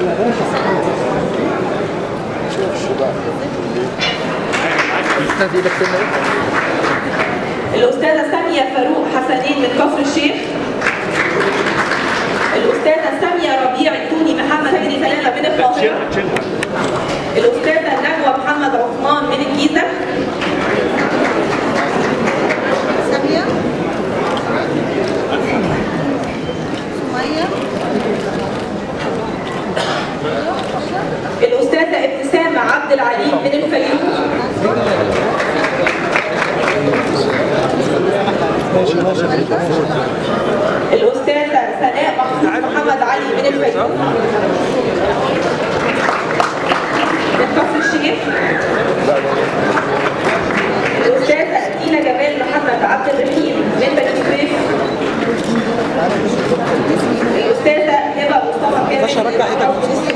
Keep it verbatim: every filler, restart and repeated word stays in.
الأستاذة سامية فاروق حسنين من كفر الشيخ. الأستاذة سامية ربيع التوني محمد من سلامة من القاهرة. الأستاذة نجوى محمد عثمان من الجيزة. سامية سمية. الأستاذة ابتسامة عبد العليم من الفيوم. الأستاذة سناء محفوظ محمد علي من الفيوم. من كفر الشيخ. الأستاذة دينا جمال محمد عبد الرحيم من بني سويف. الأستاذة هبة مصطفى كامل.